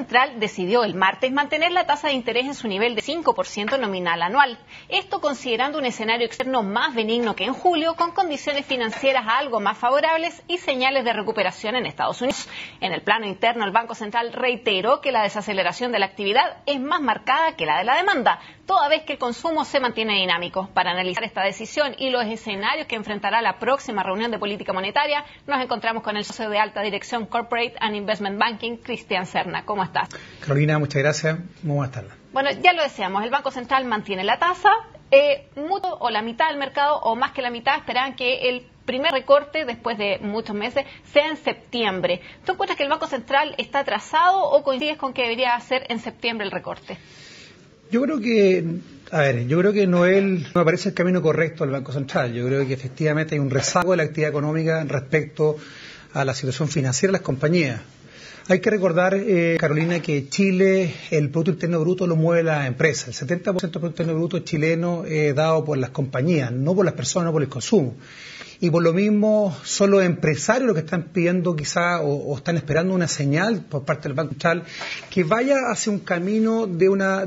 Central decidió el martes mantener la tasa de interés en su nivel de 5% nominal anual. Esto considerando un escenario externo más benigno que en julio, con condiciones financieras algo más favorables y señales de recuperación en Estados Unidos. En el plano interno, el Banco Central reiteró que la desaceleración de la actividad es más marcada que la de la demanda, toda vez que el consumo se mantiene dinámico. Para analizar esta decisión y los escenarios que enfrentará la próxima reunión de política monetaria, nos encontramos con el socio de alta dirección Corporate and Investment Banking, Cristian Serna. ¿Cómo estás? Carolina, muchas gracias. Muy buenas tardes. Bueno, ya lo decíamos, el Banco Central mantiene la tasa, mucho o la mitad del mercado, o más que la mitad, esperaban que el primer recorte, después de muchos meses, sea en septiembre. ¿Tú encuentras que el Banco Central está atrasado o coincides con que debería ser en septiembre el recorte? Yo creo que no me parece el camino correcto del Banco Central. Yo creo que efectivamente hay un rezago de la actividad económica respecto a la situación financiera de las compañías. Hay que recordar, Carolina, que Chile, el Producto Interno Bruto lo mueve la empresa. El 70% del Producto Interno Bruto chileno es dado por las compañías, no por las personas, no por el consumo. Y por lo mismo son los empresarios los que están pidiendo quizá o están esperando una señal por parte del Banco Central que vaya hacia un camino de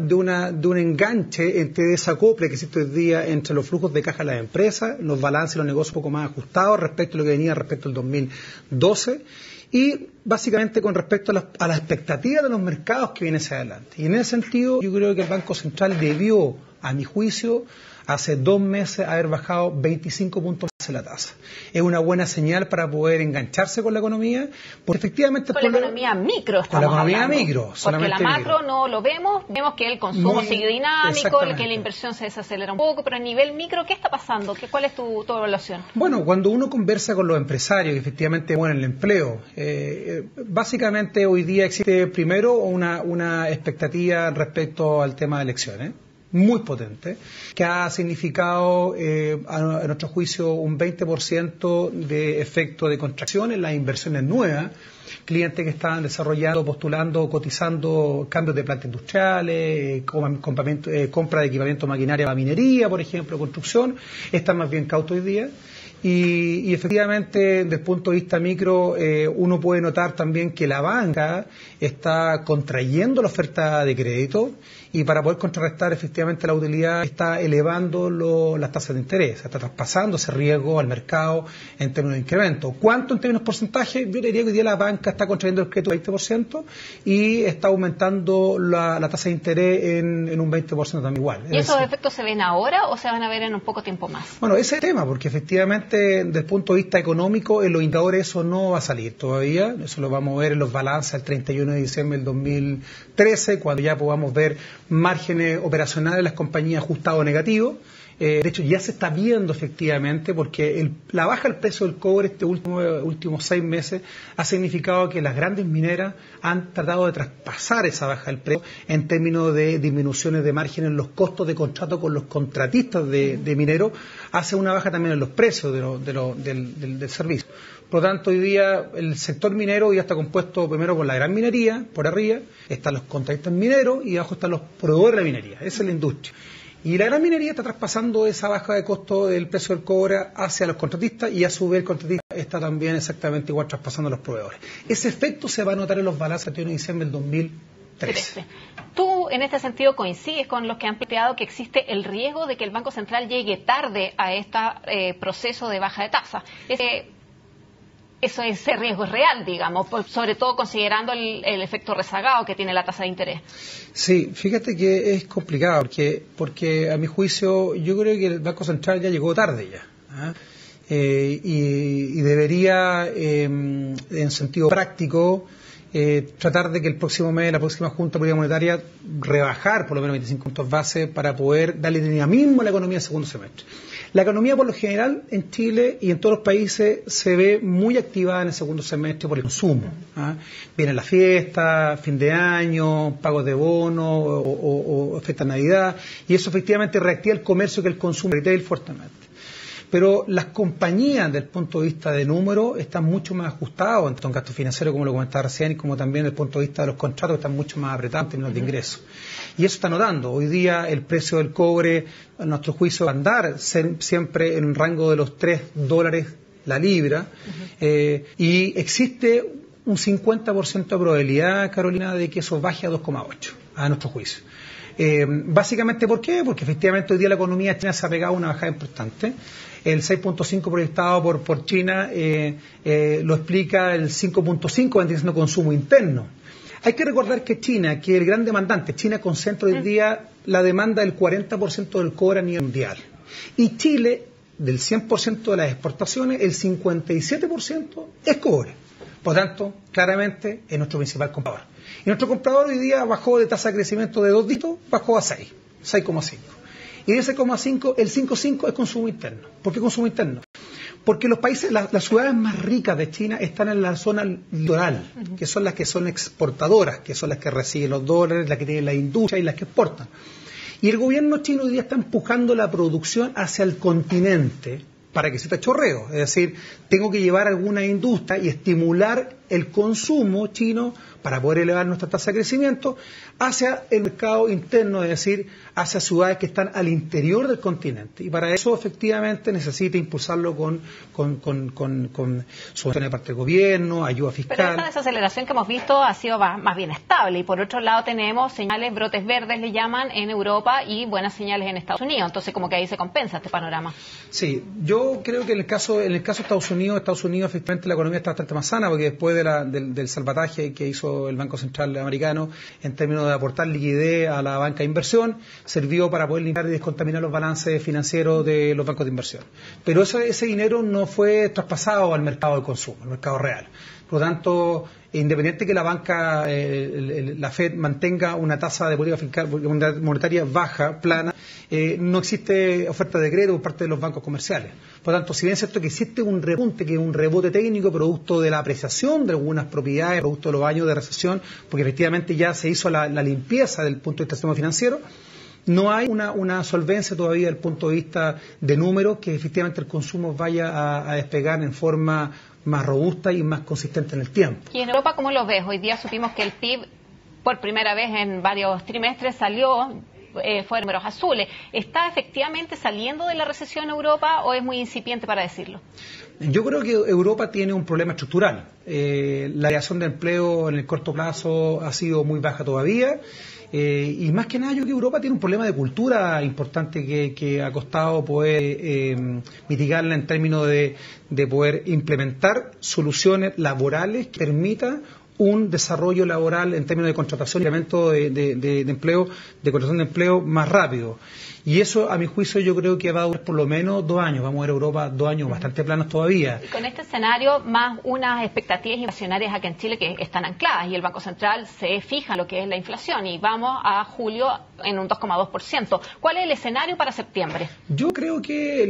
un enganche entre desacople que existe hoy día entre los flujos de caja de las empresas, los balances y los negocios un poco más ajustados respecto a lo que venía respecto al 2012 y básicamente con respecto a las expectativas de los mercados que vienen hacia adelante. Y en ese sentido yo creo que el Banco Central debió, a mi juicio, hace 2 meses haber bajado 25 puntos la tasa. Es una buena señal para poder engancharse con la economía, porque efectivamente... Con la economía micro estamos hablando. Con la economía micro, solamente porque la macro micro. No lo vemos que el consumo sigue dinámico, que la inversión se desacelera un poco, pero a nivel micro, ¿qué está pasando? ¿Cuál es tu evaluación? Bueno, cuando uno conversa con los empresarios que efectivamente mueven el empleo, básicamente hoy día existe primero una expectativa respecto al tema de elecciones, muy potente, que ha significado, a nuestro juicio, un 20% de efecto de contracción en las inversiones nuevas, clientes que estaban desarrollando, postulando, cotizando cambios de plantas industriales, compra de equipamiento maquinaria para minería, por ejemplo, construcción, están más bien cautos hoy día. Y efectivamente, desde el punto de vista micro, uno puede notar también que la banca está contrayendo la oferta de crédito y para poder contrarrestar efectivamente la utilidad está elevando las tasas de interés, está traspasando ese riesgo al mercado en términos de incremento. ¿Cuánto en términos porcentaje? Yo diría que hoy día la banca está contrayendo el crédito 20% y está aumentando la tasa de interés en un 20% también igual. ¿Y esos efectos se ven ahora o se van a ver en un poco tiempo más? Bueno, ese es el tema, porque efectivamente desde el punto de vista económico en los indicadores eso no va a salir todavía, eso lo vamos a ver en los balances el 31 de diciembre del 2013, cuando ya podamos ver márgenes operacionales de las compañías ajustados negativos. De hecho, ya se está viendo efectivamente porque la baja del precio del cobre últimos 6 meses ha significado que las grandes mineras han tratado de traspasar esa baja del precio en términos de disminuciones de márgenes en los costos de contrato con los contratistas de mineros, hace una baja también en los precios del servicio. Por lo tanto, hoy día el sector minero ya está compuesto primero por la gran minería, por arriba, están los contratistas mineros y abajo están los proveedores de la minería, esa es la industria. Y la gran minería está traspasando esa baja de costo del precio del cobre hacia los contratistas y a su vez el contratista está también exactamente igual traspasando a los proveedores. Ese efecto se va a notar en los balances del 31 de diciembre del 2013. ¿Tú en este sentido coincides con los que han planteado que existe el riesgo de que el Banco Central llegue tarde a este proceso de baja de tasa? Ese riesgo es real, digamos, sobre todo considerando el efecto rezagado que tiene la tasa de interés. Sí, fíjate que es complicado, porque a mi juicio yo creo que el Banco Central ya llegó tarde ya. Y debería, en sentido práctico, tratar de que el próximo mes, la próxima Junta Política Monetaria, rebajar por lo menos 25 puntos base para poder darle dinamismo a la economía en el segundo semestre. La economía, por lo general, en Chile y en todos los países se ve muy activada en el segundo semestre por el consumo. Vienen las fiestas, fin de año, pagos de bono o fiesta de Navidad, y eso efectivamente reactiva el comercio que el consumo retail fuertemente. Pero las compañías, desde el punto de vista de número, están mucho más ajustadas, tanto en gasto financiero, como lo comentaba recién, como también desde el punto de vista de los contratos, están mucho más apretados en términos de ingresos. Y eso está notando. Hoy día el precio del cobre, a nuestro juicio, va a andar siempre en el rango de los $3 la libra, y existe un 50% de probabilidad, Carolina, de que eso baje a 2,8, a nuestro juicio. Básicamente, ¿por qué? Porque efectivamente hoy día la economía china se ha pegado una bajada importante. El 6.5 proyectado por China lo explica el 5.5 vendría siendo consumo interno. Hay que recordar que China, que es el gran demandante, China concentra hoy día la demanda del 40% del cobre a nivel mundial. Y Chile, del 100% de las exportaciones, el 57% es cobre. Por tanto, claramente es nuestro principal comprador. Y nuestro comprador hoy día bajó de tasa de crecimiento de 2 dígitos, bajó a 6,5. Y de ese 6,5, el 5,5 es consumo interno. ¿Por qué consumo interno? Porque los países, las ciudades más ricas de China están en la zona litoral, que son las que son exportadoras, que son las que reciben los dólares, las que tienen la industria y las que exportan. Y el gobierno chino hoy día está empujando la producción hacia el continente para que se te chorreo. Es decir, tengo que llevar alguna industria y estimular el consumo chino para poder elevar nuestra tasa de crecimiento hacia el mercado interno, es decir, hacia ciudades que están al interior del continente. Y para eso, efectivamente, necesita impulsarlo con subvenciones de parte del gobierno, ayuda fiscal. Pero esta desaceleración que hemos visto ha sido más bien estable. Y por otro lado tenemos señales, brotes verdes le llaman, en Europa y buenas señales en Estados Unidos. Entonces, como que ahí se compensa este panorama. Sí, yo creo que en el caso de Estados Unidos, efectivamente la economía está bastante más sana, porque después del salvataje que hizo el Banco Central americano en términos de aportar liquidez a la banca de inversión, sirvió para poder limpiar y descontaminar los balances financieros de los bancos de inversión. Pero ese dinero no fue traspasado al mercado de consumo, al mercado real. Por lo tanto, independiente que la banca, la Fed mantenga una tasa de política fiscal monetaria baja, plana, no existe oferta de crédito por parte de los bancos comerciales. Por lo tanto, si bien es cierto que existe un repunte, que es un rebote técnico producto de la apreciación de algunas propiedades, producto de los años de recesión, porque efectivamente ya se hizo la limpieza del punto de vista del sistema financiero, no hay una solvencia todavía desde el punto de vista de números que efectivamente el consumo vaya a despegar en forma más robusta y más consistente en el tiempo. ¿Y en Europa cómo lo ves? Hoy día supimos que el PIB por primera vez en varios trimestres salió, fue de números azules. ¿Está efectivamente saliendo de la recesión Europa o es muy incipiente para decirlo? Yo creo que Europa tiene un problema estructural. La creación de empleo en el corto plazo ha sido muy baja todavía. Y más que nada yo creo que Europa tiene un problema de cultura importante que ha costado poder mitigarla en términos de poder implementar soluciones laborales que permitan un desarrollo laboral en términos de contratación y incremento de empleo, de contratación de empleo más rápido. Y eso, a mi juicio, yo creo que va a durar por lo menos 2 años. Vamos a ver Europa 2 años bastante planos todavía. Y con este escenario, más unas expectativas inflacionarias aquí en Chile que están ancladas y el Banco Central se fija en lo que es la inflación y vamos a julio en un 2,2%. ¿Cuál es el escenario para septiembre? Yo creo que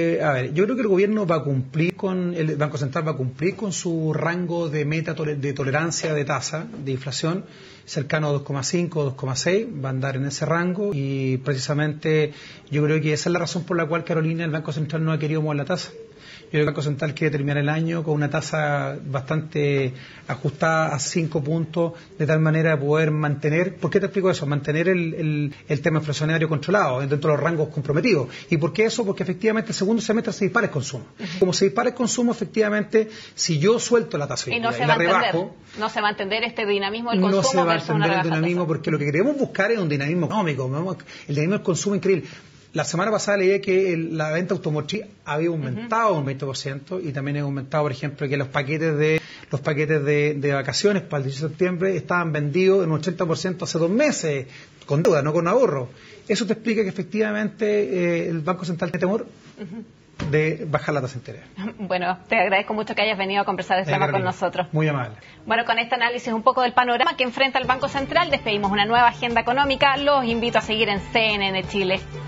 el gobierno va a cumplir el Banco Central va a cumplir con su rango de meta de tolerancia de tasa de inflación cercano a 2,5, 2,6, va a andar en ese rango y precisamente yo creo que esa es la razón por la cual, Carolina, el Banco Central no ha querido mover la tasa. Yo creo que el Banco Central quiere terminar el año con una tasa bastante ajustada a 5 puntos, de tal manera de poder mantener, ¿por qué te explico eso? Mantener el tema inflacionario controlado dentro de los rangos comprometidos. ¿Y por qué eso? Porque efectivamente el segundo semestre se dispara el consumo. Como se dispara el consumo, efectivamente, si yo suelto la tasa y la rebajo, no se va a entender este dinamismo del consumo. No se va a entender el dinamismo, porque lo que queremos buscar es un dinamismo económico, el dinamismo del consumo increíble. La semana pasada leí que la venta automotriz había aumentado un 20% y también ha aumentado, por ejemplo, que los paquetes de vacaciones para el 18 de septiembre estaban vendidos en un 80% hace 2 meses, con deuda, no con ahorro. Eso te explica que efectivamente el Banco Central tiene temor de bajar la tasa de interés. Bueno, te agradezco mucho que hayas venido a conversar de este tema con nosotros. Muy amable. Bueno, con este análisis un poco del panorama que enfrenta el Banco Central, despedimos una nueva agenda económica. Los invito a seguir en CNN Chile.